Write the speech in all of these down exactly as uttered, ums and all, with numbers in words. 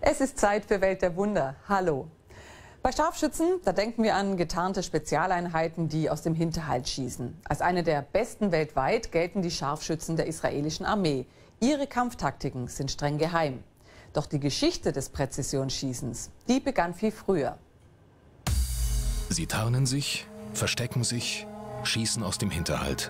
Es ist Zeit für Welt der Wunder. Hallo. Bei Scharfschützen, da denken wir an getarnte Spezialeinheiten, die aus dem Hinterhalt schießen. Als eine der besten weltweit gelten die Scharfschützen der israelischen Armee. Ihre Kampftaktiken sind streng geheim. Doch die Geschichte des Präzisionsschießens, die begann viel früher. Sie tarnen sich, verstecken sich, schießen aus dem Hinterhalt.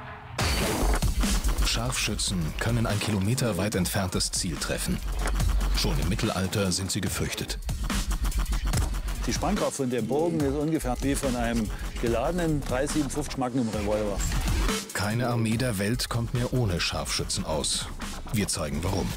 Scharfschützen können ein Kilometer weit entferntes Ziel treffen. Schon im Mittelalter sind sie gefürchtet. Die Spannkraft von dem Bogen ist ungefähr wie von einem geladenen drei siebenundfünfzig Magnum Revolver. Keine Armee der Welt kommt mehr ohne Scharfschützen aus. Wir zeigen warum.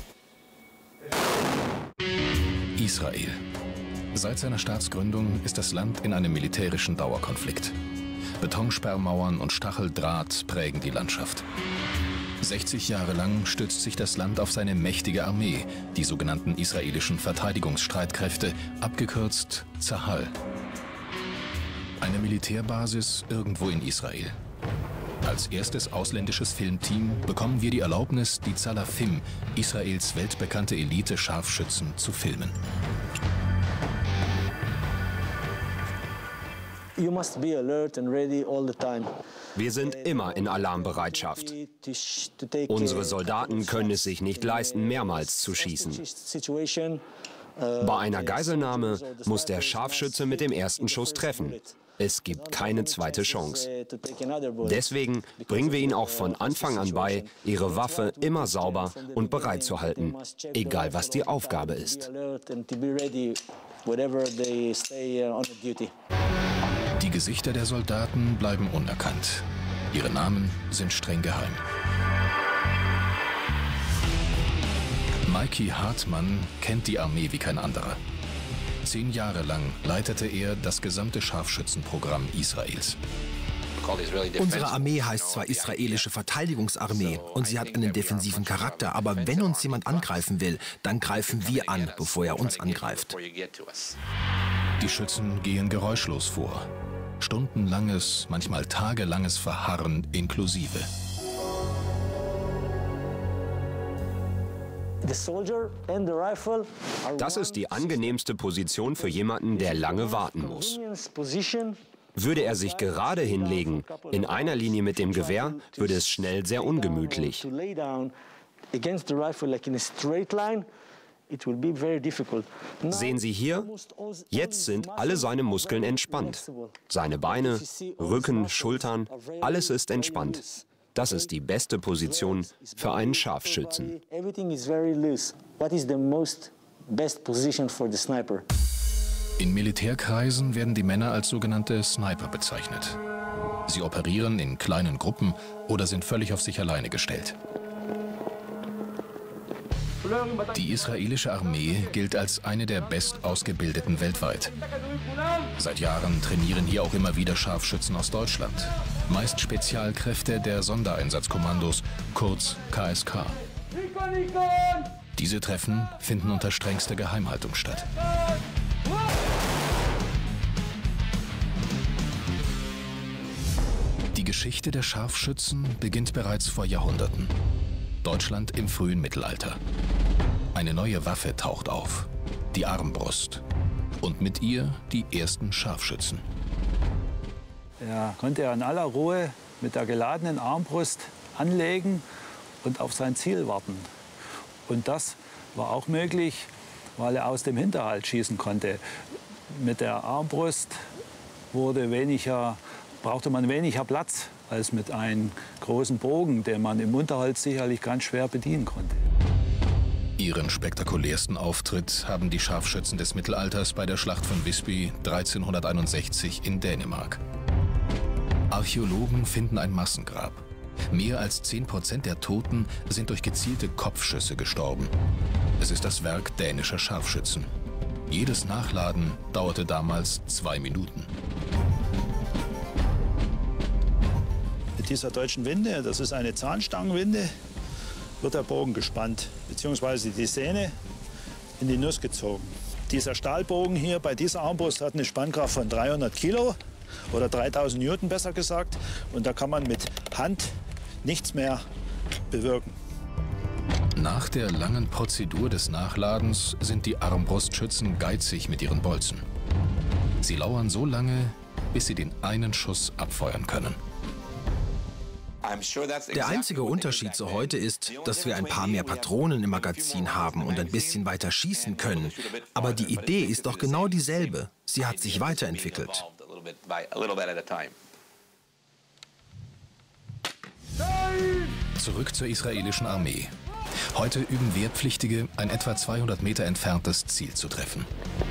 Israel. Seit seiner Staatsgründung ist das Land in einem militärischen Dauerkonflikt. Betonsperrmauern und Stacheldraht prägen die Landschaft. sechzig Jahre lang stützt sich das Land auf seine mächtige Armee, die sogenannten israelischen Verteidigungsstreitkräfte, abgekürzt Zahal. Eine Militärbasis irgendwo in Israel. Als erstes ausländisches Filmteam bekommen wir die Erlaubnis, die Zalafim, Israels weltbekannte Elite-Scharfschützen, zu filmen. You must be alert and ready all the time. Wir sind immer in Alarmbereitschaft. Unsere Soldaten können es sich nicht leisten, mehrmals zu schießen. Bei einer Geiselnahme muss der Scharfschütze mit dem ersten Schuss treffen. Es gibt keine zweite Chance. Deswegen bringen wir ihnen auch von Anfang an bei, ihre Waffe immer sauber und bereit zu halten, egal was die Aufgabe ist. Die Gesichter der Soldaten bleiben unerkannt. Ihre Namen sind streng geheim. Mikey Hartmann kennt die Armee wie kein anderer. Zehn Jahre lang leitete er das gesamte Scharfschützenprogramm Israels. Unsere Armee heißt zwar israelische Verteidigungsarmee und sie hat einen defensiven Charakter, aber wenn uns jemand angreifen will, dann greifen wir an, bevor er uns angreift. Die Schützen gehen geräuschlos vor. Stundenlanges, manchmal tagelanges Verharren inklusive. Das ist die angenehmste Position für jemanden, der lange warten muss. Würde er sich gerade hinlegen, in einer Linie mit dem Gewehr, würde es schnell sehr ungemütlich. Sehen Sie hier, jetzt sind alle seine Muskeln entspannt. Seine Beine, Rücken, Schultern, alles ist entspannt. Das ist die beste Position für einen Scharfschützen. In Militärkreisen werden die Männer als sogenannte Sniper bezeichnet. Sie operieren in kleinen Gruppen oder sind völlig auf sich alleine gestellt. Die israelische Armee gilt als eine der bestausgebildeten weltweit. Seit Jahren trainieren hier auch immer wieder Scharfschützen aus Deutschland. Meist Spezialkräfte der Sondereinsatzkommandos, kurz K S K. Diese Treffen finden unter strengster Geheimhaltung statt. Die Geschichte der Scharfschützen beginnt bereits vor Jahrhunderten. Deutschland im frühen Mittelalter. Eine neue Waffe taucht auf, die Armbrust. Und mit ihr die ersten Scharfschützen. Er konnte in aller Ruhe mit der geladenen Armbrust anlegen und auf sein Ziel warten. Und das war auch möglich, weil er aus dem Hinterhalt schießen konnte. Mit der Armbrust wurde weniger, brauchte man weniger Platz als mit einem großen Bogen, den man im Unterholz sicherlich ganz schwer bedienen konnte. Ihren spektakulärsten Auftritt haben die Scharfschützen des Mittelalters bei der Schlacht von Visby dreizehnhunderteinundsechzig in Dänemark. Archäologen finden ein Massengrab. Mehr als zehn Prozent der Toten sind durch gezielte Kopfschüsse gestorben. Es ist das Werk dänischer Scharfschützen. Jedes Nachladen dauerte damals zwei Minuten. Mit dieser deutschen Winde, das ist eine Zahnstangenwinde, wird der Bogen gespannt, beziehungsweise die Sehne in die Nuss gezogen. Dieser Stahlbogen hier bei dieser Armbrust hat eine Spannkraft von dreihundert Kilo oder dreitausend Newton besser gesagt. Und da kann man mit Hand nichts mehr bewirken. Nach der langen Prozedur des Nachladens sind die Armbrustschützen geizig mit ihren Bolzen. Sie lauern so lange, bis sie den einen Schuss abfeuern können. Der einzige Unterschied zu heute ist, dass wir ein paar mehr Patronen im Magazin haben und ein bisschen weiter schießen können. Aber die Idee ist doch genau dieselbe. Sie hat sich weiterentwickelt. Zurück zur israelischen Armee. Heute üben Wehrpflichtige, ein etwa zweihundert Meter entferntes Ziel zu treffen.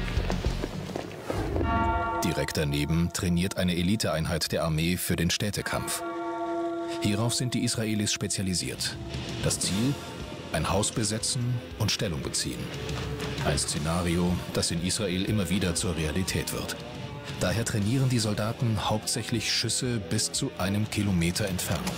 Direkt daneben trainiert eine Eliteeinheit der Armee für den Städtekampf. Hierauf sind die Israelis spezialisiert. Das Ziel? Ein Haus besetzen und Stellung beziehen. Ein Szenario, das in Israel immer wieder zur Realität wird. Daher trainieren die Soldaten hauptsächlich Schüsse bis zu einem Kilometer Entfernung.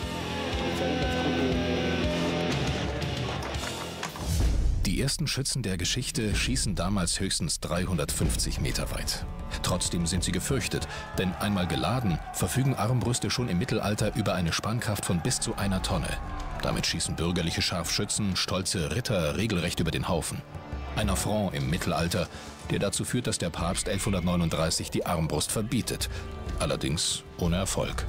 Die ersten Schützen der Geschichte schießen damals höchstens dreihundertfünfzig Meter weit. Trotzdem sind sie gefürchtet, denn einmal geladen verfügen Armbrüste schon im Mittelalter über eine Spannkraft von bis zu einer Tonne. Damit schießen bürgerliche Scharfschützen, stolze Ritter regelrecht über den Haufen. Ein Affront im Mittelalter, der dazu führt, dass der Papst elfhundertneununddreißig die Armbrust verbietet. Allerdings ohne Erfolg.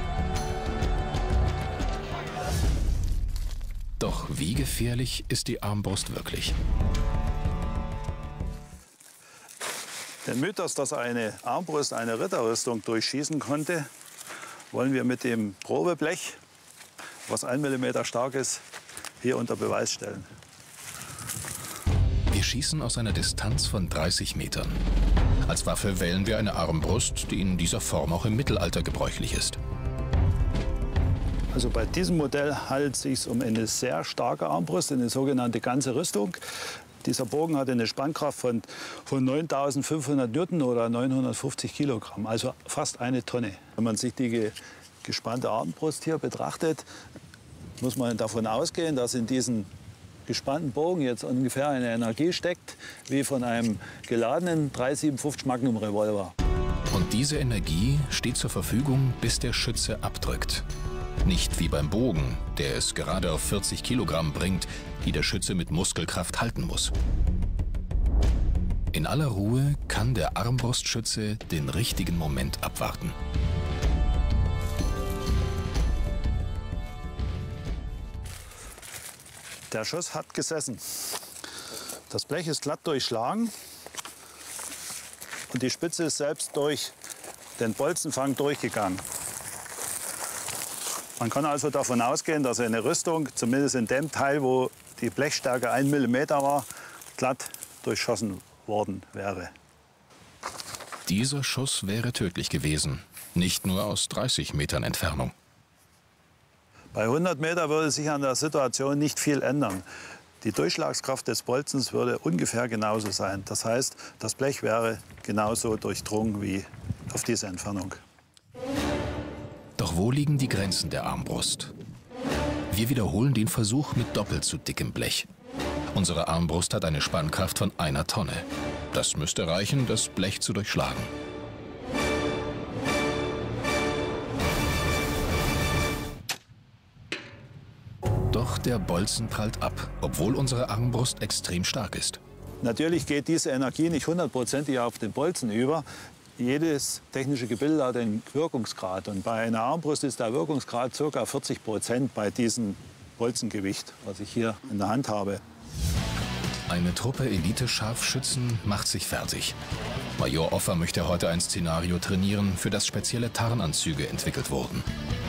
Doch wie gefährlich ist die Armbrust wirklich? Den Mythos, dass eine Armbrust eine Ritterrüstung durchschießen konnte, wollen wir mit dem Probeblech, was ein Millimeter stark ist, hier unter Beweis stellen. Wir schießen aus einer Distanz von dreißig Metern. Als Waffe wählen wir eine Armbrust, die in dieser Form auch im Mittelalter gebräuchlich ist. Also bei diesem Modell handelt es sich um eine sehr starke Armbrust, eine sogenannte ganze Rüstung. Dieser Bogen hat eine Spannkraft von, von neuntausendfünfhundert Newton oder neunhundertfünfzig Kilogramm, also fast eine Tonne. Wenn man sich die ge gespannte Armbrust hier betrachtet, muss man davon ausgehen, dass in diesem gespannten Bogen jetzt ungefähr eine Energie steckt, wie von einem geladenen drei siebenundfünfzig Magnum Revolver. Und diese Energie steht zur Verfügung, bis der Schütze abdrückt. Nicht wie beim Bogen, der es gerade auf vierzig Kilogramm bringt, die der Schütze mit Muskelkraft halten muss. In aller Ruhe kann der Armbrustschütze den richtigen Moment abwarten. Der Schuss hat gesessen. Das Blech ist glatt durchschlagen und die Spitze ist selbst durch den Bolzenfang durchgegangen. Man kann also davon ausgehen, dass eine Rüstung, zumindest in dem Teil, wo die Blechstärke ein Millimeter war, glatt durchschossen worden wäre. Dieser Schuss wäre tödlich gewesen, nicht nur aus dreißig Metern Entfernung. Bei hundert Meter würde sich an der Situation nicht viel ändern. Die Durchschlagskraft des Bolzens würde ungefähr genauso sein. Das heißt, das Blech wäre genauso durchdrungen wie auf diese Entfernung. Doch wo liegen die Grenzen der Armbrust? Wir wiederholen den Versuch mit doppelt so dickem Blech. Unsere Armbrust hat eine Spannkraft von einer Tonne. Das müsste reichen, das Blech zu durchschlagen. Doch der Bolzen prallt ab, obwohl unsere Armbrust extrem stark ist. Natürlich geht diese Energie nicht hundertprozentig auf den Bolzen über. Jedes technische Gebilde hat einen Wirkungsgrad. Und bei einer Armbrust ist der Wirkungsgrad ca. vierzig Prozent bei diesem Bolzengewicht, was ich hier in der Hand habe. Eine Truppe Elite-Scharfschützen macht sich fertig. Major Offer möchte heute ein Szenario trainieren, für das spezielle Tarnanzüge entwickelt wurden.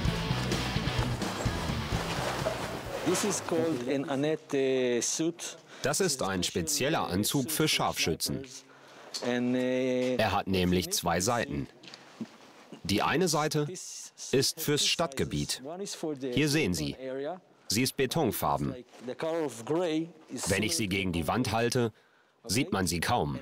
Das ist ein spezieller Anzug für Scharfschützen. Er hat nämlich zwei Seiten. Die eine Seite ist fürs Stadtgebiet. Hier sehen Sie, sie ist betonfarben. Wenn ich sie gegen die Wand halte, sieht man sie kaum.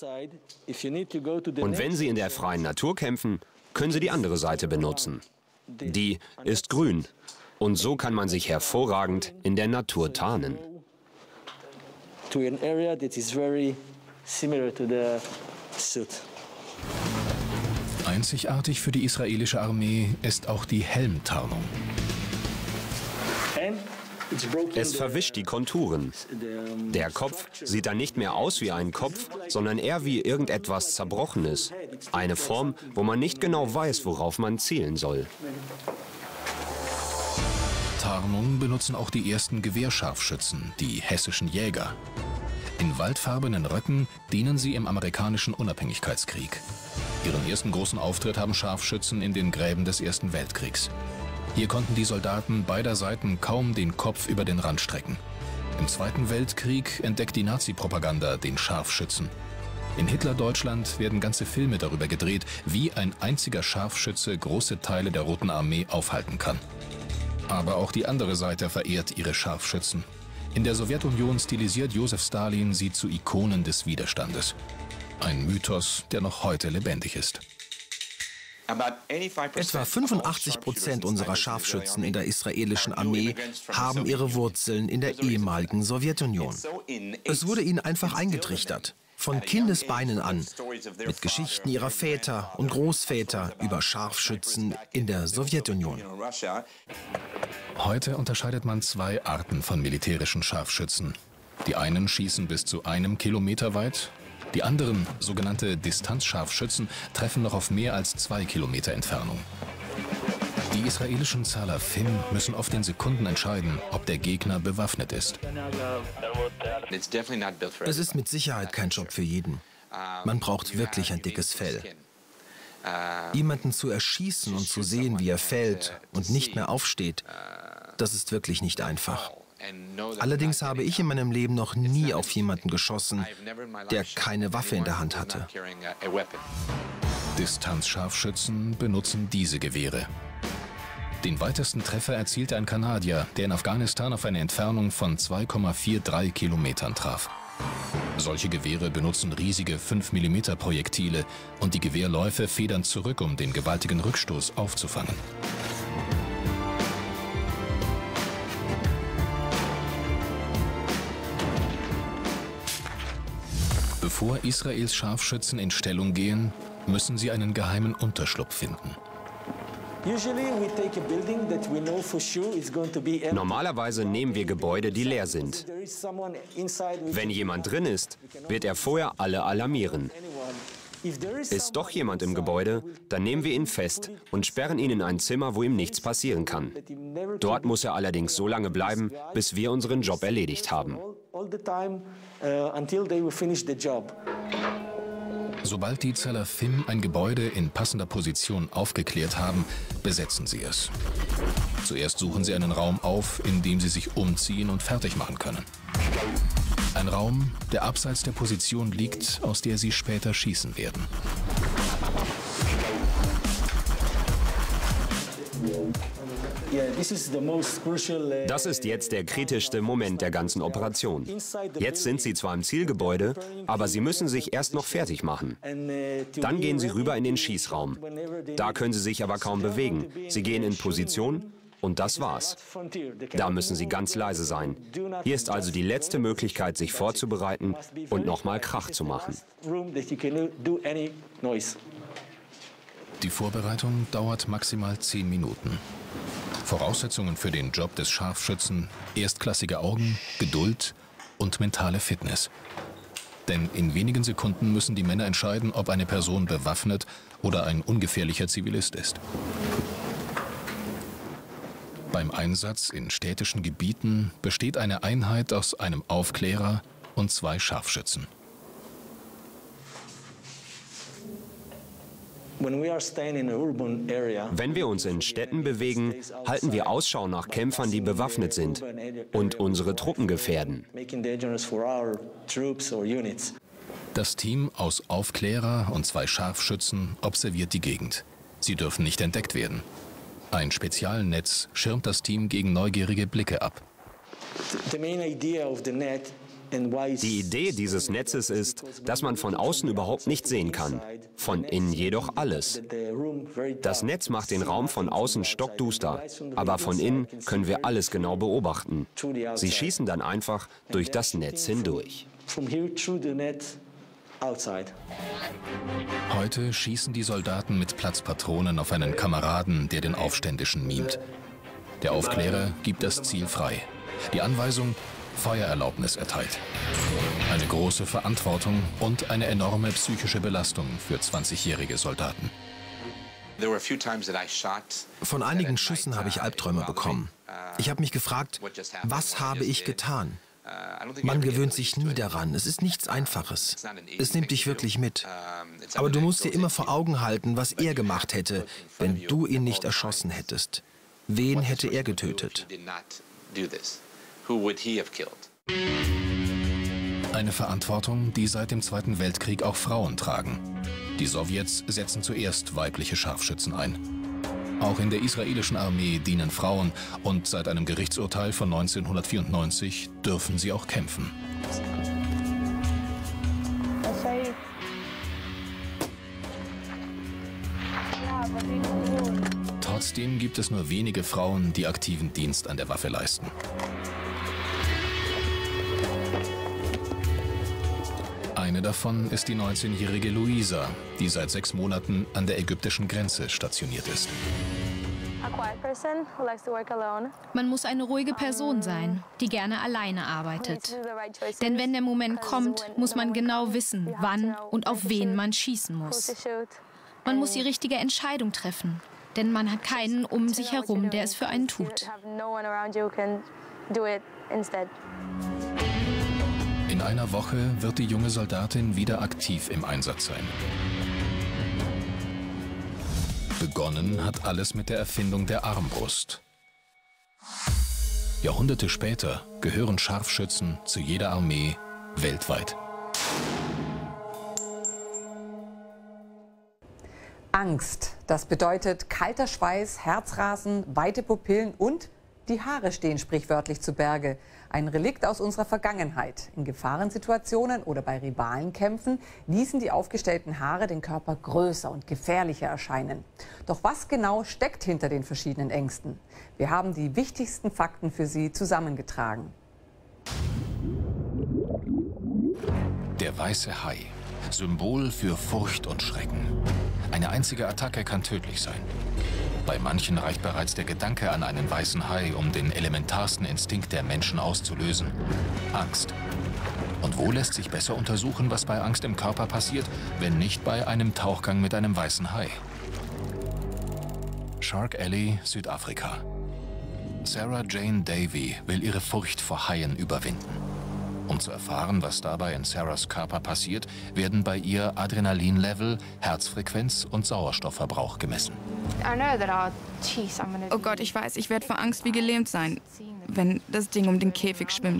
Und wenn Sie in der freien Natur kämpfen, können Sie die andere Seite benutzen. Die ist grün. Und so kann man sich hervorragend in der Natur tarnen. Einzigartig für die israelische Armee ist auch die Helmtarnung. Es verwischt die Konturen. Der Kopf sieht dann nicht mehr aus wie ein Kopf, sondern eher wie irgendetwas Zerbrochenes. Eine Form, wo man nicht genau weiß, worauf man zielen soll. Tarnung benutzen auch die ersten Gewehrscharfschützen, die hessischen Jäger. In waldfarbenen Röcken dienen sie im amerikanischen Unabhängigkeitskrieg. Ihren ersten großen Auftritt haben Scharfschützen in den Gräben des Ersten Weltkriegs. Hier konnten die Soldaten beider Seiten kaum den Kopf über den Rand strecken. Im Zweiten Weltkrieg entdeckt die Nazi-Propaganda den Scharfschützen. In Hitler-Deutschland werden ganze Filme darüber gedreht, wie ein einziger Scharfschütze große Teile der Roten Armee aufhalten kann. Aber auch die andere Seite verehrt ihre Scharfschützen. In der Sowjetunion stilisiert Josef Stalin sie zu Ikonen des Widerstandes. Ein Mythos, der noch heute lebendig ist. Etwa fünfundachtzig Prozent unserer Scharfschützen in der israelischen Armee haben ihre Wurzeln in der ehemaligen Sowjetunion. Es wurde ihnen einfach eingetrichtert. Von Kindesbeinen an, mit Geschichten ihrer Väter und Großväter über Scharfschützen in der Sowjetunion. Heute unterscheidet man zwei Arten von militärischen Scharfschützen. Die einen schießen bis zu einem Kilometer weit, die anderen, sogenannte Distanzscharfschützen, treffen noch auf mehr als zwei Kilometer Entfernung. Die israelischen Salafim müssen oft in Sekunden entscheiden, ob der Gegner bewaffnet ist. Es ist mit Sicherheit kein Job für jeden. Man braucht wirklich ein dickes Fell. Jemanden zu erschießen und zu sehen, wie er fällt und nicht mehr aufsteht, das ist wirklich nicht einfach. Allerdings habe ich in meinem Leben noch nie auf jemanden geschossen, der keine Waffe in der Hand hatte. Distanzscharfschützen benutzen diese Gewehre. Den weitesten Treffer erzielte ein Kanadier, der in Afghanistan auf eine Entfernung von zwei Komma dreiundvierzig Kilometern traf. Solche Gewehre benutzen riesige fünf Millimeter Projektile und die Gewehrläufe federn zurück, um den gewaltigen Rückstoß aufzufangen. Bevor Israels Scharfschützen in Stellung gehen, müssen sie einen geheimen Unterschlupf finden. Normalerweise nehmen wir Gebäude, die leer sind. Wenn jemand drin ist, wird er vorher alle alarmieren. Ist doch jemand im Gebäude, dann nehmen wir ihn fest und sperren ihn in ein Zimmer, wo ihm nichts passieren kann. Dort muss er allerdings so lange bleiben, bis wir unseren Job erledigt haben. Sobald die Salafim ein Gebäude in passender Position aufgeklärt haben, besetzen sie es. Zuerst suchen sie einen Raum auf, in dem sie sich umziehen und fertig machen können. Ein Raum, der abseits der Position liegt, aus der sie später schießen werden. Das ist jetzt der kritischste Moment der ganzen Operation. Jetzt sind sie zwar im Zielgebäude, aber sie müssen sich erst noch fertig machen. Dann gehen sie rüber in den Schießraum. Da können sie sich aber kaum bewegen. Sie gehen in Position und das war's. Da müssen sie ganz leise sein. Hier ist also die letzte Möglichkeit, sich vorzubereiten und nochmal Krach zu machen. Die Vorbereitung dauert maximal zehn Minuten. Voraussetzungen für den Job des Scharfschützen: erstklassige Augen, Geduld und mentale Fitness. Denn in wenigen Sekunden müssen die Männer entscheiden, ob eine Person bewaffnet oder ein ungefährlicher Zivilist ist. Beim Einsatz in städtischen Gebieten besteht eine Einheit aus einem Aufklärer und zwei Scharfschützen. Wenn wir uns in Städten bewegen, halten wir Ausschau nach Kämpfern, die bewaffnet sind und unsere Truppen gefährden. Das Team aus Aufklärer und zwei Scharfschützen observiert die Gegend. Sie dürfen nicht entdeckt werden. Ein Spezialnetz schirmt das Team gegen neugierige Blicke ab. Die Idee dieses Netzes ist, dass man von außen überhaupt nicht sehen kann, von innen jedoch alles. Das Netz macht den Raum von außen stockduster, aber von innen können wir alles genau beobachten. Sie schießen dann einfach durch das Netz hindurch. Heute schießen die Soldaten mit Platzpatronen auf einen Kameraden, der den Aufständischen mimt. Der Aufklärer gibt das Ziel frei. Die Anweisung: Feuererlaubnis erteilt. Eine große Verantwortung und eine enorme psychische Belastung für zwanzigjährige Soldaten. Von einigen Schüssen habe ich Albträume bekommen. Ich habe mich gefragt, was habe ich getan? Man gewöhnt sich nie daran. Es ist nichts Einfaches. Es nimmt dich wirklich mit. Aber du musst dir immer vor Augen halten, was er gemacht hätte, wenn du ihn nicht erschossen hättest. Wen hätte er getötet? Eine Verantwortung, die seit dem Zweiten Weltkrieg auch Frauen tragen. Die Sowjets setzen zuerst weibliche Scharfschützen ein. Auch in der israelischen Armee dienen Frauen und seit einem Gerichtsurteil von neunzehnhundertvierundneunzig dürfen sie auch kämpfen. Trotzdem gibt es nur wenige Frauen, die aktiven Dienst an der Waffe leisten. Eine davon ist die neunzehnjährige Luisa, die seit sechs Monaten an der ägyptischen Grenze stationiert ist. Man muss eine ruhige Person sein, die gerne alleine arbeitet. Denn wenn der Moment kommt, muss man genau wissen, wann und auf wen man schießen muss. Man muss die richtige Entscheidung treffen, denn man hat keinen um sich herum, der es für einen tut. In einer Woche wird die junge Soldatin wieder aktiv im Einsatz sein. Begonnen hat alles mit der Erfindung der Armbrust. Jahrhunderte später gehören Scharfschützen zu jeder Armee weltweit. Angst, das bedeutet kalter Schweiß, Herzrasen, weite Pupillen und die Haare stehen sprichwörtlich zu Berge. Ein Relikt aus unserer Vergangenheit. In Gefahrensituationen oder bei Rivalenkämpfen ließen die aufgestellten Haare den Körper größer und gefährlicher erscheinen. Doch was genau steckt hinter den verschiedenen Ängsten? Wir haben die wichtigsten Fakten für Sie zusammengetragen. Der weiße Hai. Symbol für Furcht und Schrecken. Eine einzige Attacke kann tödlich sein. Bei manchen reicht bereits der Gedanke an einen weißen Hai, um den elementarsten Instinkt der Menschen auszulösen: Angst. Und wo lässt sich besser untersuchen, was bei Angst im Körper passiert, wenn nicht bei einem Tauchgang mit einem weißen Hai? Shark Alley, Südafrika. Sarah Jane Davy will ihre Furcht vor Haien überwinden. Um zu erfahren, was dabei in Sarahs Körper passiert, werden bei ihr Adrenalinlevel, Herzfrequenz und Sauerstoffverbrauch gemessen. Oh Gott, ich weiß, ich werde vor Angst wie gelähmt sein, wenn das Ding um den Käfig schwimmt.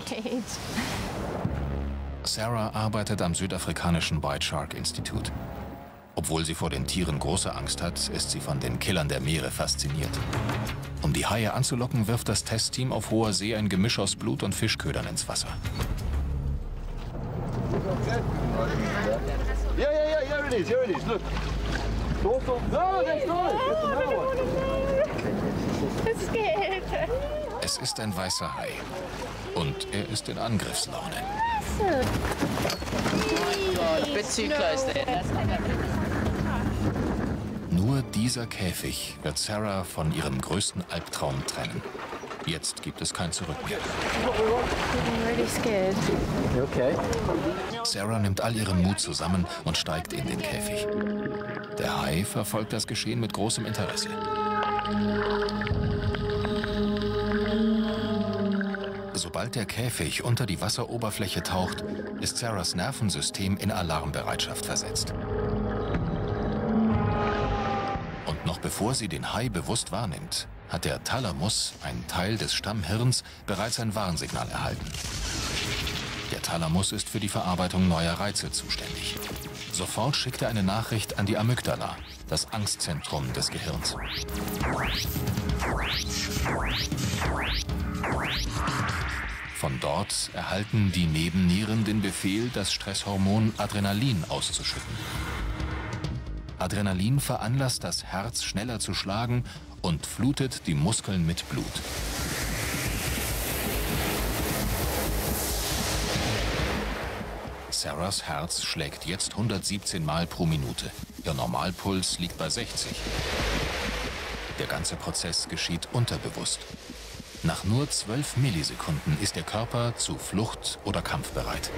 Sarah arbeitet am südafrikanischen White Shark Institut. Obwohl sie vor den Tieren große Angst hat, ist sie von den Killern der Meere fasziniert. Um die Haie anzulocken, wirft das Testteam auf hoher See ein Gemisch aus Blut und Fischködern ins Wasser. Yeah, yeah, yeah, here it is, here it is, look. No, that's not it. Es ist ein weißer Hai. Und er ist in Angriffslaune. Nur dieser Käfig wird Sarah von ihrem größten Albtraum trennen. Jetzt gibt es kein Zurück mehr. Sarah nimmt all ihren Mut zusammen und steigt in den Käfig. Der Hai verfolgt das Geschehen mit großem Interesse. Sobald der Käfig unter die Wasseroberfläche taucht, ist Sarahs Nervensystem in Alarmbereitschaft versetzt. Und noch bevor sie den Hai bewusst wahrnimmt, hat der Thalamus, ein Teil des Stammhirns, bereits ein Warnsignal erhalten. Der Thalamus ist für die Verarbeitung neuer Reize zuständig. Sofort schickt er eine Nachricht an die Amygdala, das Angstzentrum des Gehirns. Von dort erhalten die Nebennieren den Befehl, das Stresshormon Adrenalin auszuschütten. Adrenalin veranlasst das Herz schneller zu schlagen und flutet die Muskeln mit Blut. Sarahs Herz schlägt jetzt hundertsiebzehn Mal pro Minute. Ihr Normalpuls liegt bei sechzig. Der ganze Prozess geschieht unterbewusst. Nach nur zwölf Millisekunden ist der Körper zu Flucht oder Kampf bereit.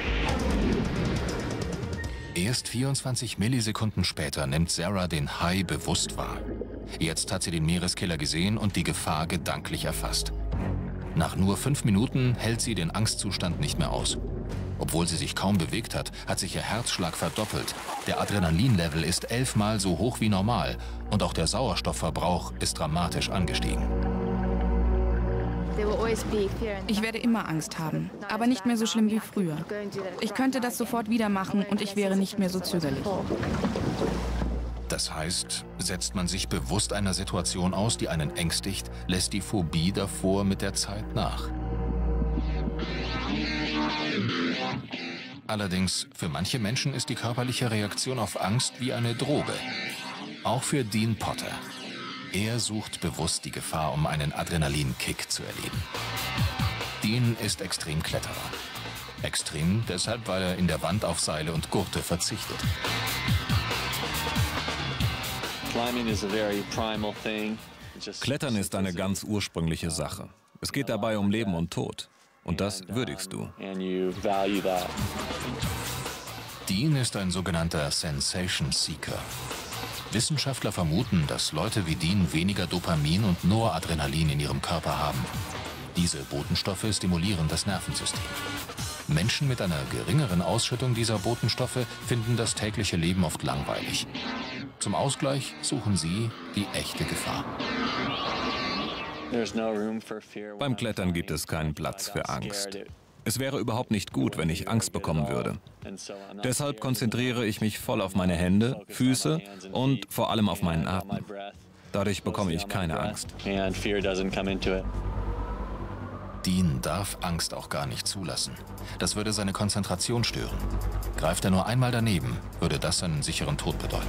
Erst vierundzwanzig Millisekunden später nimmt Sarah den Hai bewusst wahr. Jetzt hat sie den Meereskiller gesehen und die Gefahr gedanklich erfasst. Nach nur fünf Minuten hält sie den Angstzustand nicht mehr aus. Obwohl sie sich kaum bewegt hat, hat sich ihr Herzschlag verdoppelt. Der Adrenalinlevel ist elfmal so hoch wie normal und auch der Sauerstoffverbrauch ist dramatisch angestiegen. Ich werde immer Angst haben, aber nicht mehr so schlimm wie früher. Ich könnte das sofort wieder machen und ich wäre nicht mehr so zögerlich. Das heißt, setzt man sich bewusst einer Situation aus, die einen ängstigt, lässt die Phobie davor mit der Zeit nach. Allerdings, für manche Menschen ist die körperliche Reaktion auf Angst wie eine Droge. Auch für Dean Potter. Er sucht bewusst die Gefahr, um einen Adrenalinkick zu erleben. Dean ist Extremkletterer. Extrem deshalb, weil er in der Wand auf Seile und Gurte verzichtet. Klettern ist eine ganz ursprüngliche Sache. Es geht dabei um Leben und Tod. Und das würdigst du. Dean ist ein sogenannter Sensation Seeker. Wissenschaftler vermuten, dass Leute wie Dean weniger Dopamin und Noradrenalin in ihrem Körper haben. Diese Botenstoffe stimulieren das Nervensystem. Menschen mit einer geringeren Ausschüttung dieser Botenstoffe finden das tägliche Leben oft langweilig. Zum Ausgleich suchen sie die echte Gefahr. Beim Klettern gibt es keinen Platz für Angst. Es wäre überhaupt nicht gut, wenn ich Angst bekommen würde. Deshalb konzentriere ich mich voll auf meine Hände, Füße und vor allem auf meinen Atem. Dadurch bekomme ich keine Angst. Dean darf Angst auch gar nicht zulassen. Das würde seine Konzentration stören. Greift er nur einmal daneben, würde das seinen sicheren Tod bedeuten.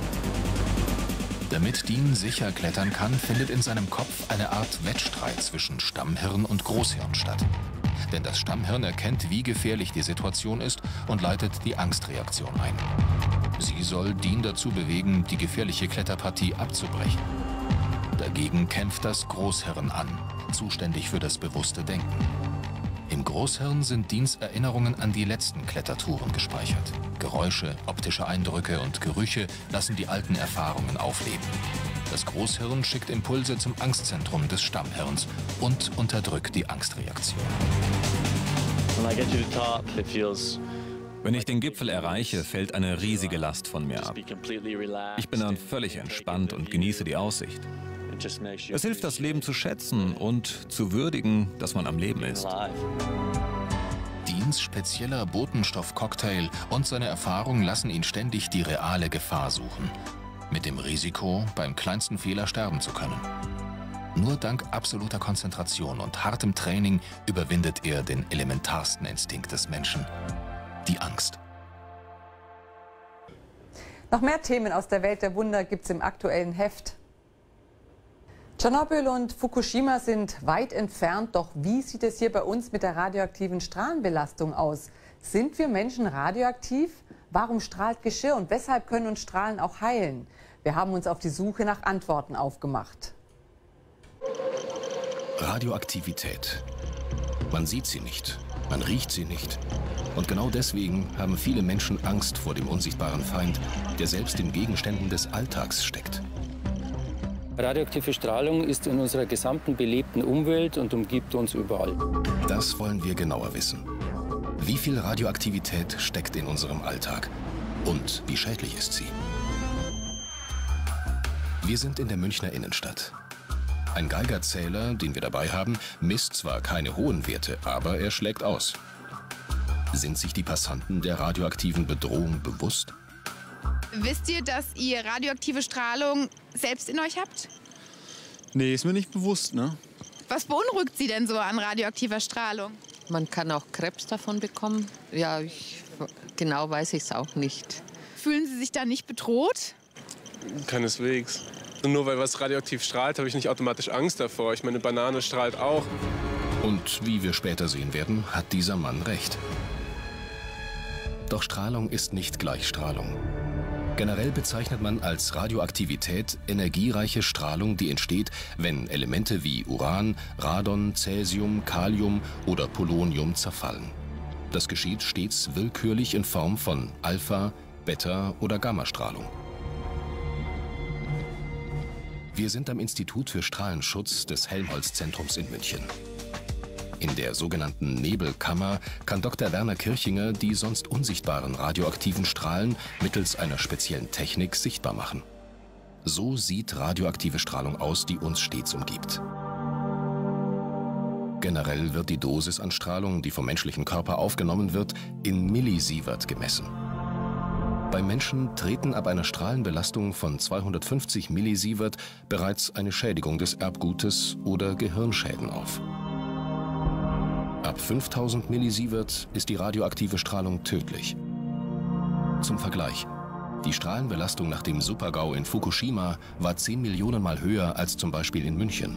Damit Dean sicher klettern kann, findet in seinem Kopf eine Art Wettstreit zwischen Stammhirn und Großhirn statt. Denn das Stammhirn erkennt, wie gefährlich die Situation ist und leitet die Angstreaktion ein. Sie soll Dean dazu bewegen, die gefährliche Kletterpartie abzubrechen. Dagegen kämpft das Großhirn an, zuständig für das bewusste Denken. Im Großhirn sind Deans Erinnerungen an die letzten Klettertouren gespeichert. Geräusche, optische Eindrücke und Gerüche lassen die alten Erfahrungen aufleben. Das Großhirn schickt Impulse zum Angstzentrum des Stammhirns und unterdrückt die Angstreaktion. Wenn ich den Gipfel erreiche, fällt eine riesige Last von mir ab. Ich bin dann völlig entspannt und genieße die Aussicht. Es hilft, das Leben zu schätzen und zu würdigen, dass man am Leben ist. Deans spezieller Botenstoffcocktail und seine Erfahrung lassen ihn ständig die reale Gefahr suchen. Mit dem Risiko, beim kleinsten Fehler sterben zu können. Nur dank absoluter Konzentration und hartem Training überwindet er den elementarsten Instinkt des Menschen: die Angst. Noch mehr Themen aus der Welt der Wunder gibt es im aktuellen Heft. Tschernobyl und Fukushima sind weit entfernt, doch wie sieht es hier bei uns mit der radioaktiven Strahlenbelastung aus? Sind wir Menschen radioaktiv? Warum strahlt Geschirr und weshalb können uns Strahlen auch heilen? Wir haben uns auf die Suche nach Antworten aufgemacht. Radioaktivität. Man sieht sie nicht, man riecht sie nicht. Und genau deswegen haben viele Menschen Angst vor dem unsichtbaren Feind, der selbst in Gegenständen des Alltags steckt. Radioaktive Strahlung ist in unserer gesamten belebten Umwelt und umgibt uns überall. Das wollen wir genauer wissen. Wie viel Radioaktivität steckt in unserem Alltag? Und wie schädlich ist sie? Wir sind in der Münchner Innenstadt. Ein Geigerzähler, den wir dabei haben, misst zwar keine hohen Werte, aber er schlägt aus. Sind sich die Passanten der radioaktiven Bedrohung bewusst? Wisst ihr, dass ihr radioaktive Strahlung selbst in euch habt? Nee, ist mir nicht bewusst, ne? Was beunruhigt Sie denn so an radioaktiver Strahlung? Man kann auch Krebs davon bekommen. Ja, ich, genau weiß ich es auch nicht. Fühlen Sie sich da nicht bedroht? Keineswegs. Nur weil was radioaktiv strahlt, habe ich nicht automatisch Angst davor. Ich meine, eine Banane strahlt auch. Und wie wir später sehen werden, hat dieser Mann recht. Doch Strahlung ist nicht gleich Strahlung. Generell bezeichnet man als Radioaktivität energiereiche Strahlung, die entsteht, wenn Elemente wie Uran, Radon, Cäsium, Kalium oder Polonium zerfallen. Das geschieht stets willkürlich in Form von Alpha-, Beta- oder Gammastrahlung. Wir sind am Institut für Strahlenschutz des Helmholtz-Zentrums in München. In der sogenannten Nebelkammer kann Doktor Werner Kirchinger die sonst unsichtbaren radioaktiven Strahlen mittels einer speziellen Technik sichtbar machen. So sieht radioaktive Strahlung aus, die uns stets umgibt. Generell wird die Dosis an Strahlung, die vom menschlichen Körper aufgenommen wird, in Millisievert gemessen. Beim Menschen treten ab einer Strahlenbelastung von zweihundertfünfzig Millisievert bereits eine Schädigung des Erbgutes oder Gehirnschäden auf. Ab fünftausend Millisievert ist die radioaktive Strahlung tödlich. Zum Vergleich: Die Strahlenbelastung nach dem Super-GAU in Fukushima war zehn Millionen Mal höher als zum Beispiel in München.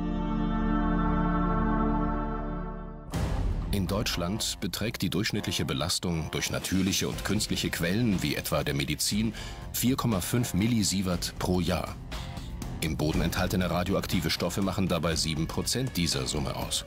In Deutschland beträgt die durchschnittliche Belastung durch natürliche und künstliche Quellen, wie etwa der Medizin, vier Komma fünf Millisievert pro Jahr. Im Boden enthaltene radioaktive Stoffe machen dabei sieben Prozent dieser Summe aus.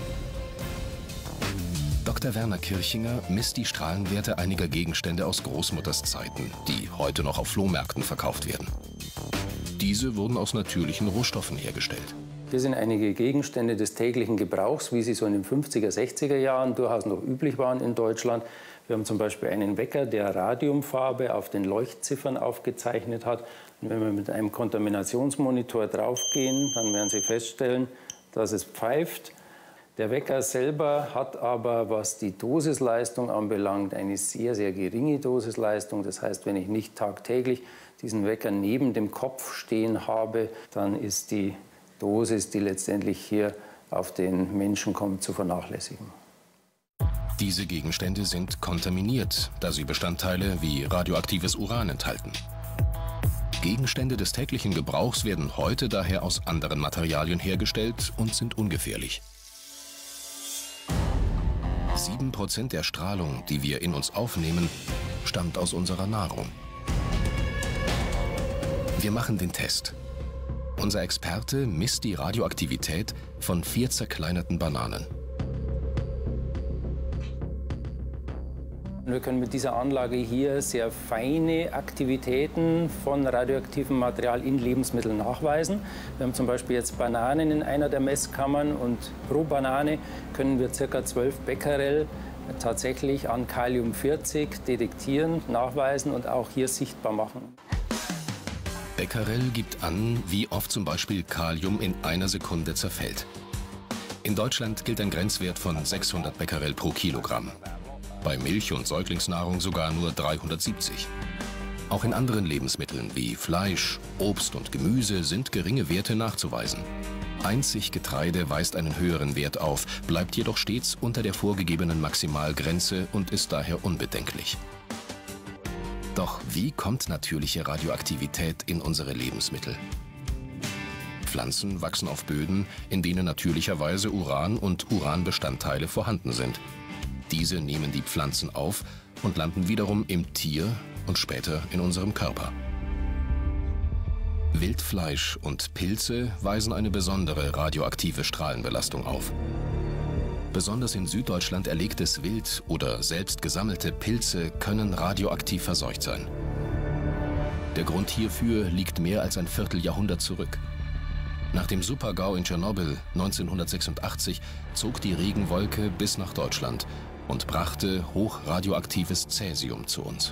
Doktor Werner Kirchinger misst die Strahlenwerte einiger Gegenstände aus Großmutters Zeiten, die heute noch auf Flohmärkten verkauft werden. Diese wurden aus natürlichen Rohstoffen hergestellt. Hier sind einige Gegenstände des täglichen Gebrauchs, wie sie so in den fünfziger, sechziger Jahren durchaus noch üblich waren in Deutschland. Wir haben zum Beispiel einen Wecker, der Radiumfarbe auf den Leuchtziffern aufgezeichnet hat. Und wenn wir mit einem Kontaminationsmonitor draufgehen, dann werden Sie feststellen, dass es pfeift. Der Wecker selber hat aber, was die Dosisleistung anbelangt, eine sehr, sehr geringe Dosisleistung. Das heißt, wenn ich nicht tagtäglich diesen Wecker neben dem Kopf stehen habe, dann ist die Dosis, die letztendlich hier auf den Menschen kommt, zu vernachlässigen. Diese Gegenstände sind kontaminiert, da sie Bestandteile wie radioaktives Uran enthalten. Gegenstände des täglichen Gebrauchs werden heute daher aus anderen Materialien hergestellt und sind ungefährlich. Sieben Prozent der Strahlung, die wir in uns aufnehmen, stammt aus unserer Nahrung. Wir machen den Test. Unser Experte misst die Radioaktivität von vier zerkleinerten Bananen. Wir können mit dieser Anlage hier sehr feine Aktivitäten von radioaktivem Material in Lebensmitteln nachweisen. Wir haben zum Beispiel jetzt Bananen in einer der Messkammern und pro Banane können wir ca. zwölf Becquerel tatsächlich an Kalium vierzig detektieren, nachweisen und auch hier sichtbar machen. Becquerel gibt an, wie oft zum Beispiel Kalium in einer Sekunde zerfällt. In Deutschland gilt ein Grenzwert von sechshundert Becquerel pro Kilogramm. Bei Milch- und Säuglingsnahrung sogar nur dreihundertsiebzig. Auch in anderen Lebensmitteln wie Fleisch, Obst und Gemüse sind geringe Werte nachzuweisen. Einzig Getreide weist einen höheren Wert auf, bleibt jedoch stets unter der vorgegebenen Maximalgrenze und ist daher unbedenklich. Doch wie kommt natürliche Radioaktivität in unsere Lebensmittel? Pflanzen wachsen auf Böden, in denen natürlicherweise Uran und Uranbestandteile vorhanden sind. Diese nehmen die Pflanzen auf und landen wiederum im Tier und später in unserem Körper. Wildfleisch und Pilze weisen eine besondere radioaktive Strahlenbelastung auf. Besonders in Süddeutschland erlegtes Wild oder selbst gesammelte Pilze können radioaktiv verseucht sein. Der Grund hierfür liegt mehr als ein Vierteljahrhundert zurück. Nach dem Super-GAU in Tschernobyl neunzehnhundertsechsundachtzig zog die Regenwolke bis nach Deutschland und brachte hochradioaktives Cäsium zu uns.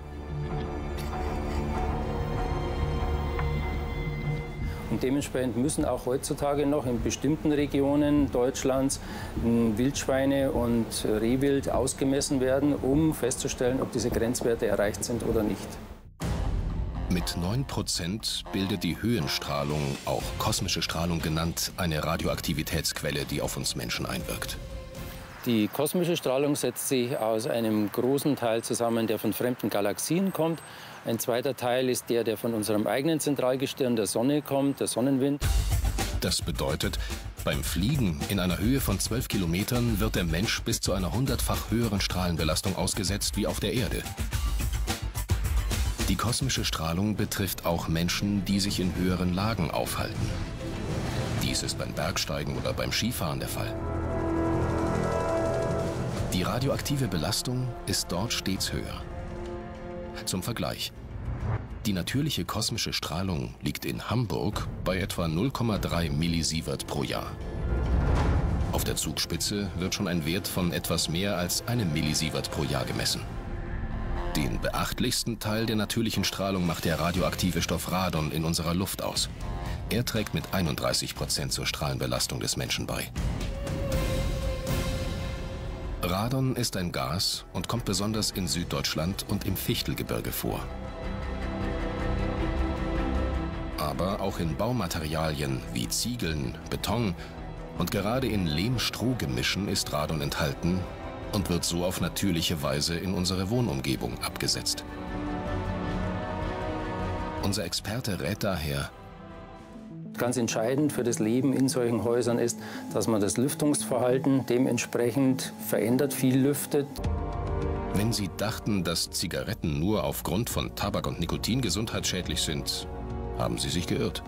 Und dementsprechend müssen auch heutzutage noch in bestimmten Regionen Deutschlands Wildschweine und Rehwild ausgemessen werden, um festzustellen, ob diese Grenzwerte erreicht sind oder nicht. Mit neun Prozent bildet die Höhenstrahlung, auch kosmische Strahlung genannt, eine Radioaktivitätsquelle, die auf uns Menschen einwirkt. Die kosmische Strahlung setzt sich aus einem großen Teil zusammen, der von fremden Galaxien kommt. Ein zweiter Teil ist der, der von unserem eigenen Zentralgestirn, der Sonne, kommt, der Sonnenwind. Das bedeutet, beim Fliegen in einer Höhe von zwölf Kilometern wird der Mensch bis zu einer hundertfach höheren Strahlenbelastung ausgesetzt wie auf der Erde. Die kosmische Strahlung betrifft auch Menschen, die sich in höheren Lagen aufhalten. Dies ist beim Bergsteigen oder beim Skifahren der Fall. Die radioaktive Belastung ist dort stets höher. Zum Vergleich. Die natürliche kosmische Strahlung liegt in Hamburg bei etwa null Komma drei Millisievert pro Jahr. Auf der Zugspitze wird schon ein Wert von etwas mehr als einem Millisievert pro Jahr gemessen. Den beachtlichsten Teil der natürlichen Strahlung macht der radioaktive Stoff Radon in unserer Luft aus. Er trägt mit einunddreißig Prozent zur Strahlenbelastung des Menschen bei. Radon ist ein Gas und kommt besonders in Süddeutschland und im Fichtelgebirge vor. Aber auch in Baumaterialien wie Ziegeln, Beton und gerade in Lehm-Stroh-Gemischen ist Radon enthalten und wird so auf natürliche Weise in unsere Wohnumgebung abgesetzt. Unser Experte rät daher: Ganz entscheidend für das Leben in solchen Häusern ist, dass man das Lüftungsverhalten dementsprechend verändert, viel lüftet. Wenn Sie dachten, dass Zigaretten nur aufgrund von Tabak und Nikotin gesundheitsschädlich sind, haben Sie sich geirrt.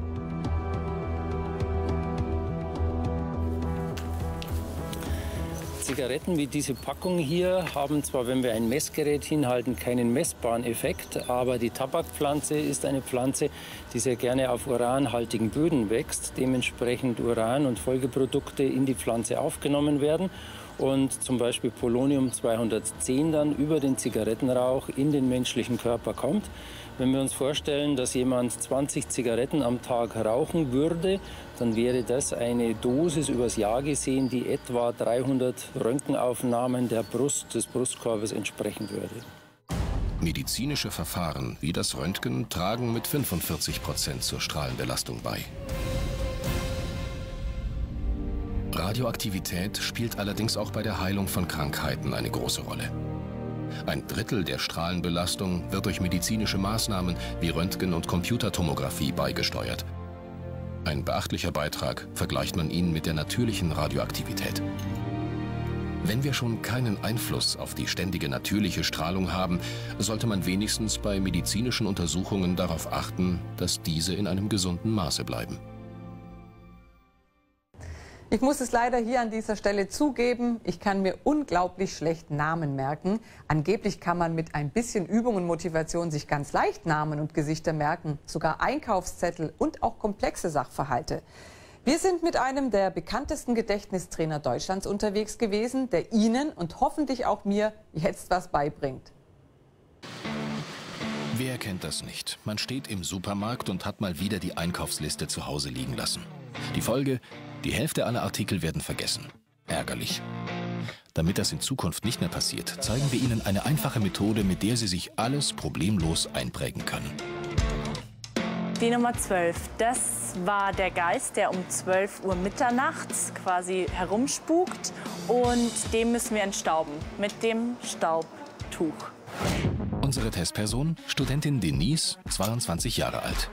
Zigaretten wie diese Packung hier haben zwar, wenn wir ein Messgerät hinhalten, keinen messbaren Effekt, aber die Tabakpflanze ist eine Pflanze, die sehr gerne auf uranhaltigen Böden wächst, dementsprechend Uran und Folgeprodukte in die Pflanze aufgenommen werden und zum Beispiel Polonium zweihundertzehn dann über den Zigarettenrauch in den menschlichen Körper kommt. Wenn wir uns vorstellen, dass jemand zwanzig Zigaretten am Tag rauchen würde, dann wäre das eine Dosis übers Jahr gesehen, die etwa dreihundert Röntgenaufnahmen der Brust, des Brustkorbes entsprechen würde. Medizinische Verfahren wie das Röntgen tragen mit fünfundvierzig Prozent zur Strahlenbelastung bei. Radioaktivität spielt allerdings auch bei der Heilung von Krankheiten eine große Rolle. Ein Drittel der Strahlenbelastung wird durch medizinische Maßnahmen wie Röntgen und Computertomographie beigesteuert. Ein beachtlicher Beitrag, vergleicht man ihn mit der natürlichen Radioaktivität. Wenn wir schon keinen Einfluss auf die ständige natürliche Strahlung haben, sollte man wenigstens bei medizinischen Untersuchungen darauf achten, dass diese in einem gesunden Maße bleiben. Ich muss es leider hier an dieser Stelle zugeben, ich kann mir unglaublich schlecht Namen merken. Angeblich kann man mit ein bisschen Übung und Motivation sich ganz leicht Namen und Gesichter merken, sogar Einkaufszettel und auch komplexe Sachverhalte. Wir sind mit einem der bekanntesten Gedächtnistrainer Deutschlands unterwegs gewesen, der Ihnen und hoffentlich auch mir jetzt was beibringt. Wer kennt das nicht? Man steht im Supermarkt und hat mal wieder die Einkaufsliste zu Hause liegen lassen. Die Folge: die Hälfte aller Artikel werden vergessen. Ärgerlich. Damit das in Zukunft nicht mehr passiert, zeigen wir Ihnen eine einfache Methode, mit der Sie sich alles problemlos einprägen können. Die Nummer zwölf, das war der Geist, der um zwölf Uhr mitternachts quasi herumspukt, und den müssen wir entstauben mit dem Staubtuch. Unsere Testperson, Studentin Denise, zweiundzwanzig Jahre alt.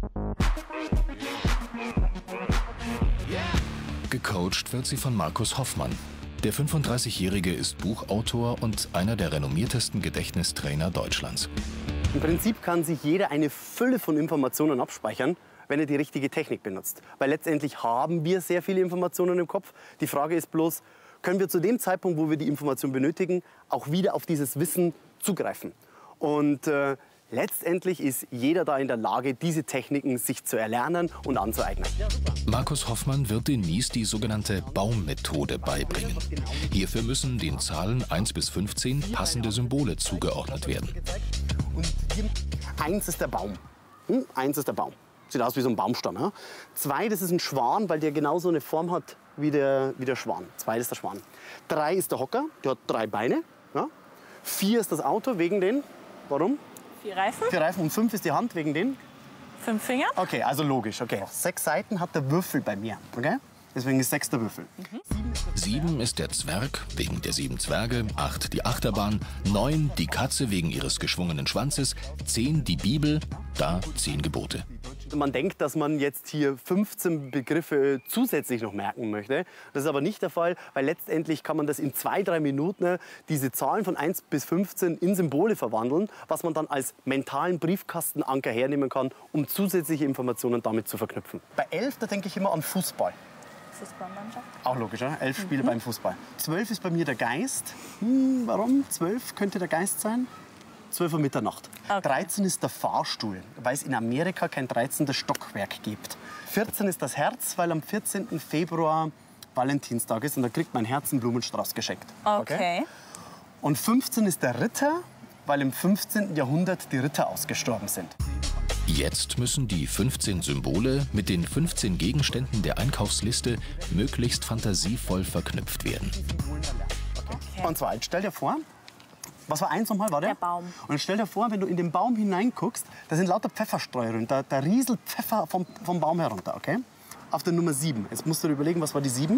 Gecoacht wird sie von Markus Hoffmann. Der fünfunddreißigjährige ist Buchautor und einer der renommiertesten Gedächtnistrainer Deutschlands. Im Prinzip kann sich jeder eine Fülle von Informationen abspeichern, wenn er die richtige Technik benutzt. Weil letztendlich haben wir sehr viele Informationen im Kopf. Die Frage ist bloß, können wir zu dem Zeitpunkt, wo wir die Information benötigen, auch wieder auf dieses Wissen zugreifen. Und äh, letztendlich ist jeder da in der Lage, diese Techniken sich zu erlernen und anzueignen. Markus Hoffmann wird Denise die sogenannte Baummethode beibringen. Hierfür müssen den Zahlen eins bis fünfzehn passende Symbole zugeordnet werden. Und hier, eins ist der Baum. Hm? Eins ist der Baum. Sieht aus wie so ein Baumstamm. Ja? Zwei, das ist ein Schwan, weil der genauso eine Form hat wie der, wie der Schwan. Zwei ist der Schwan. Drei ist der Hocker, der hat drei Beine. Ja? Vier ist das Auto, wegen den. Warum? Vier Reifen. Vier Reifen und fünf ist die Hand, wegen den. Fünf Finger. Okay, also logisch. Okay. Sechs Seiten hat der Würfel bei mir. Okay? Deswegen ist sechs der Würfel. Mhm. Sieben ist der Zwerg wegen der sieben Zwerge, acht die Achterbahn, neun die Katze wegen ihres geschwungenen Schwanzes, zehn die Bibel, da zehn Gebote. Man denkt, dass man jetzt hier fünfzehn Begriffe zusätzlich noch merken möchte. Das ist aber nicht der Fall, weil letztendlich kann man das in zwei, drei Minuten diese Zahlen von eins bis fünfzehn in Symbole verwandeln, was man dann als mentalen Briefkastenanker hernehmen kann, um zusätzliche Informationen damit zu verknüpfen. Bei elf, da denke ich immer an Fußball. Fußballmannschaft? Auch logisch, oder? Elf Spiele Mhm. beim Fußball. Zwölf ist bei mir der Geist. Hm, warum? Zwölf könnte der Geist sein. zwölf Uhr Mitternacht. Okay. dreizehn ist der Fahrstuhl, weil es in Amerika kein dreizehntes Stockwerk gibt. vierzehn ist das Herz, weil am vierzehnten Februar Valentinstag ist und da kriegt mein Herz einen Blumenstrauß geschenkt. Okay. okay. Und fünfzehn ist der Ritter, weil im fünfzehnten Jahrhundert die Ritter ausgestorben sind. Jetzt müssen die fünfzehn Symbole mit den fünfzehn Gegenständen der Einkaufsliste möglichst fantasievoll verknüpft werden. Okay. Und zwar, jetzt stell dir vor, was war eins nochmal, war der? Der Baum. Und stell dir vor, wenn du in den Baum hineinguckst, da sind lauter Pfefferstreuer und da, da rieselt Pfeffer vom, vom Baum herunter, okay? Auf der Nummer sieben. Jetzt musst du dir überlegen, was war die sieben?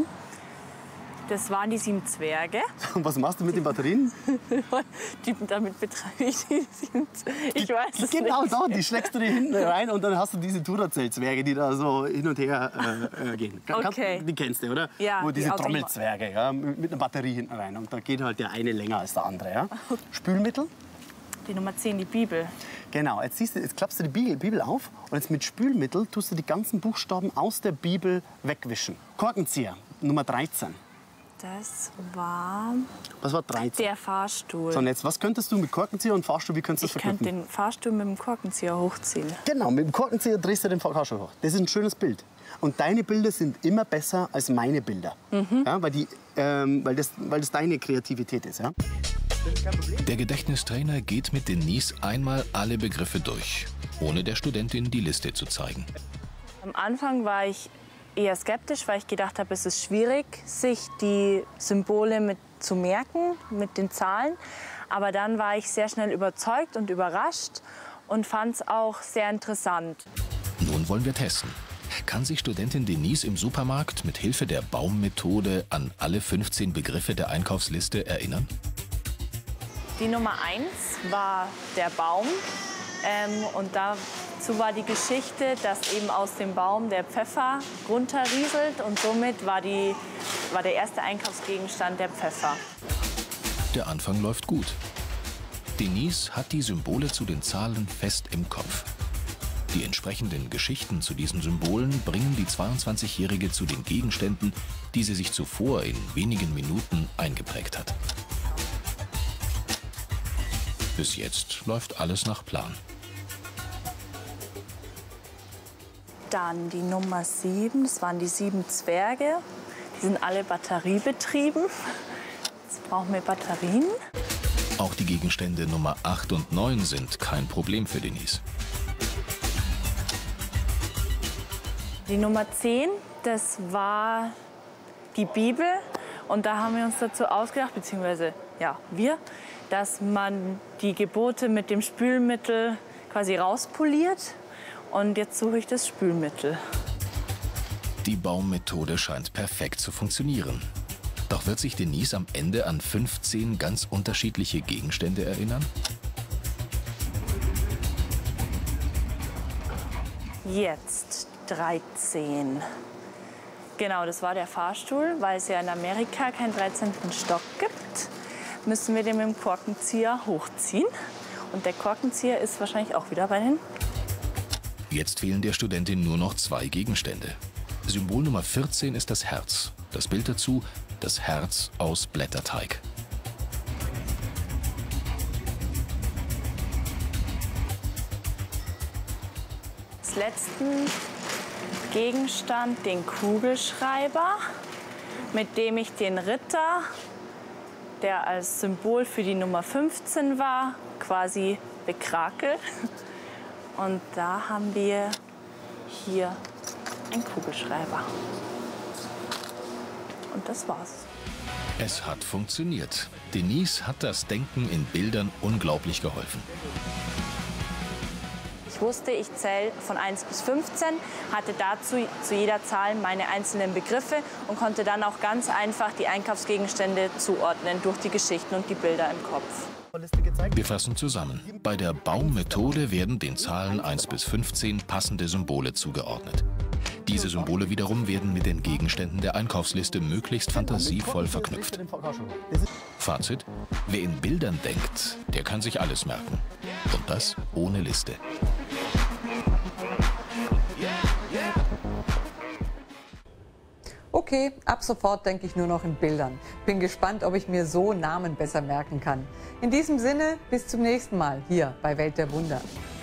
Das waren die sieben Zwerge. Und was machst du mit den Batterien? die, damit betreibe ich die sieben Zwerge. Ich weiß es genau nicht. Genau da, die schlägst du dir hinten rein und dann hast du diese Duracell-Zwerge, die da so hin und her äh, äh, gehen. Okay. Die kennst du, oder? Ja, Wo diese die Trommelzwerge, ja, mit einer Batterie hinten rein. Und da geht halt der eine länger als der andere. Ja? Spülmittel? Die Nummer zehn, die Bibel. Genau, jetzt, siehst du, jetzt klappst du die Bibel, Bibel auf und jetzt mit Spülmittel tust du die ganzen Buchstaben aus der Bibel wegwischen. Korkenzieher, Nummer dreizehn. Das war... Was war dreizehn? Der Fahrstuhl. So, und jetzt, was könntest du mit Korkenzieher und Fahrstuhl, wie könntest du das Ich verknüpfen? könnte den Fahrstuhl mit dem Korkenzieher hochziehen. Genau, mit dem Korkenzieher drehst du den Fahrstuhl hoch. Das ist ein schönes Bild. Und deine Bilder sind immer besser als meine Bilder. Mhm. Ja, weil, die, ähm, weil, das, weil das deine Kreativität ist. Ja? Der Gedächtnistrainer geht mit Denise einmal alle Begriffe durch, ohne der Studentin die Liste zu zeigen. Am Anfang war ich eher skeptisch, weil ich gedacht habe, es ist schwierig, sich die Symbole mit zu merken, mit den Zahlen. Aber dann war ich sehr schnell überzeugt und überrascht und fand es auch sehr interessant. Nun wollen wir testen. Kann sich Studentin Denise im Supermarkt mit Hilfe der Baummethode an alle fünfzehn Begriffe der Einkaufsliste erinnern? Die Nummer eins war der Baum. Ähm, und dazu war die Geschichte, dass eben aus dem Baum der Pfeffer runterrieselt. Und somit war, die, war der erste Einkaufsgegenstand der Pfeffer. Der Anfang läuft gut. Denise hat die Symbole zu den Zahlen fest im Kopf. Die entsprechenden Geschichten zu diesen Symbolen bringen die zweiundzwanzigjährige zu den Gegenständen, die sie sich zuvor in wenigen Minuten eingeprägt hat. Bis jetzt läuft alles nach Plan. Dann die Nummer sieben, das waren die sieben Zwerge. Die sind alle batteriebetrieben. Jetzt brauchen wir Batterien. Auch die Gegenstände Nummer acht und neun sind kein Problem für Denise. Die Nummer zehn, das war die Bibel. Und da haben wir uns dazu ausgedacht, beziehungsweise ja, wir, dass man die Gebote mit dem Spülmittel quasi rauspoliert. Und jetzt suche ich das Spülmittel. Die Baummethode scheint perfekt zu funktionieren. Doch wird sich Denise am Ende an fünfzehn ganz unterschiedliche Gegenstände erinnern? Jetzt dreizehn. Genau, das war der Fahrstuhl. Weil es ja in Amerika keinen dreizehnten Stock gibt, müssen wir den mit dem Korkenzieher hochziehen. Und der Korkenzieher ist wahrscheinlich auch wieder bei den... Jetzt fehlen der Studentin nur noch zwei Gegenstände. Symbol Nummer vierzehn ist das Herz. Das Bild dazu, das Herz aus Blätterteig. Als letzten Gegenstand den Kugelschreiber, mit dem ich den Ritter, der als Symbol für die Nummer fünfzehn war, quasi bekrakel. Und da haben wir hier einen Kugelschreiber. Und das war's. Es hat funktioniert. Denise hat das Denken in Bildern unglaublich geholfen. Ich wusste, ich zähle von eins bis fünfzehn, hatte dazu zu jeder Zahl meine einzelnen Begriffe und konnte dann auch ganz einfach die Einkaufsgegenstände zuordnen durch die Geschichten und die Bilder im Kopf. Wir fassen zusammen. Bei der Baummethode werden den Zahlen eins bis fünfzehn passende Symbole zugeordnet. Diese Symbole wiederum werden mit den Gegenständen der Einkaufsliste möglichst fantasievoll verknüpft. Fazit: Wer in Bildern denkt, der kann sich alles merken. Und das ohne Liste. Okay, ab sofort denke ich nur noch in Bildern. Bin gespannt, ob ich mir so Namen besser merken kann. In diesem Sinne, bis zum nächsten Mal hier bei Welt der Wunder.